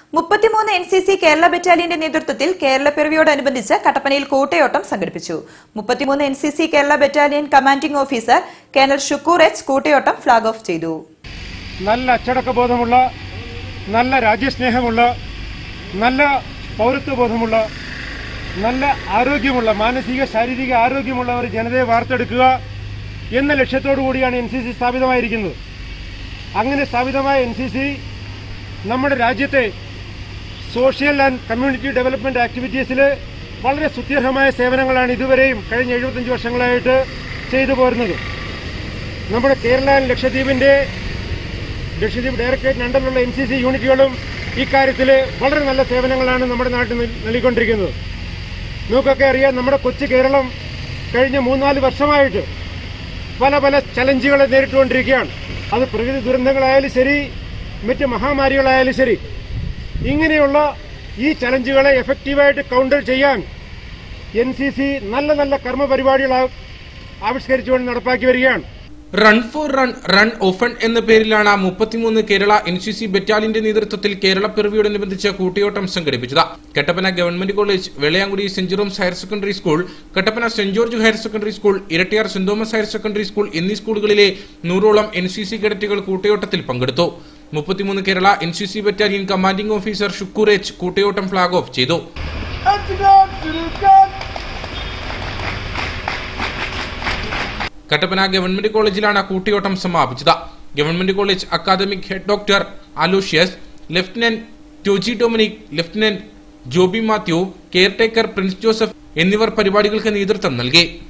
33 NCC Kerala ബറ്റാലിയന്റെ നേതൃത്വത്തിൽ കേരളപ്പിറവിയോടനുബന്ധിച്ച് കട്ടപ്പനയിൽ കൂട്ടയോട്ടം സംഘടിപ്പിച്ചു. 33 NCC Kerala battalion commanding officer colonel Shukoor H കൂട്ടയോട്ടം ഫ്ളാഗ് ഓഫ് ചെയ്തു. നല്ല അച്ചടക്കബോധമുള്ള, നല്ല രാജ്യസ്നേഹമുള്ള, നല്ല പൗരത്വബോധമുള്ള, നല്ല ആരോഗ്യമുള്ള, മാനസിക ശാരീരിക ആരോഗ്യമുള്ള ഒരു ജനതയെ വാർത്തെടുക്കുക എന്ന ലക്ഷ്യത്തോടു കൂടിയാണ് NCC സ്ഥാപിതമായിരിക്കുന്നത്. അങ്ങനെ സ്ഥാപിതമായ NCC നമ്മുടെ രാജ്യത്തെ സോഷ്യൽ ആൻഡ് കമ്മ്യൂണിറ്റി ഡെവലപ്മെന്റ് ആക്ടിവിറ്റീസിൽ വളരെ സ്തുത്യർഹമായ സേവനങ്ങളാണ് ഇതുവരെയും കഴിഞ്ഞ 75 വർഷങ്ങളായിട്ട് ചെയ്തു പോരുന്നത്. നമ്മുടെ കേരള ആൻഡ് ലക്ഷദ്വീപ് ഡയറക്ടറേറ്റിന് അണ്ടറിലുള്ള NCC യൂണിറ്റുകളും ഇക്കാര്യത്തിൽ വളരെ നല്ല സേവനങ്ങളാണ് നമ്മുടെ നാട്ടിൽ നൽകിക്കൊണ്ടിരിക്കുന്നത്. നമുക്കൊക്കെ അറിയാം, നമ്മുടെ കൊച്ചു കേരളം കഴിഞ്ഞ 3-4 വർഷമായിട്ട് പല പല ചലഞ്ചുകളെ നേരിട്ടുകൊണ്ടിരിക്കുകയാണ്. അത് പ്രകൃതി ദുരന്തങ്ങളായാലും ശരി, മറ്റ് മഹാമാരികളായാലും ശരി. ഇങ്ങനെയുള്ള ഈ ചലഞ്ചുകളെ എഫക്റ്റീവായിട്ട് കൗണ്ടർ ചെയ്യാൻ NCC നല്ല നല്ല കർമ്മ പരിപാടികൾ ആവിഷ്കരിച്ചുകൊണ്ട് നടപ്പാക്കി വരികയാണ്. റൺ ഫോർ റൺ, റൺ ഓഫൺ എന്ന പേരിലാണ് 33 കേരള NCC ബറ്റാലിയന്റെ നേതൃത്വത്തിൽ കേരളപ്പിറവിയോടനുബന്ധിച്ച് കൂട്ടയോട്ടം സംഘടിപ്പിച്ചത്. Kattappana government college, Vellayamkudy Saint Jerome's higher secondary school, Kattappana Saint George higher secondary school, Erattayar Saint Thomas higher secondary school എന്നീ സ്കൂളുകളിലെ 100ഓളം NCC കേഡറ്റുകൾ കൂട്ടയോട്ടത്തിൽ പങ്കെടുത്തു. 33 Kerala NCC battalion commanding officer Shukoor H കൂട്ടയോട്ടം ഫ്ളാഗ് ഓഫ് ചെയ്തു. കട്ടപ്പന ഗവൺമെന്റ് കോളേജിലാണ് കൂട്ടയോട്ടം സമാപിച്ചത്. Government college academic head doctor Aloysius, lieutenant Toji Dominic, lieutenant Joby Mathew, caretaker Prince Joseph എന്നിവർ പരിപാടികൾക്ക് നേതൃത്വം നൽകി.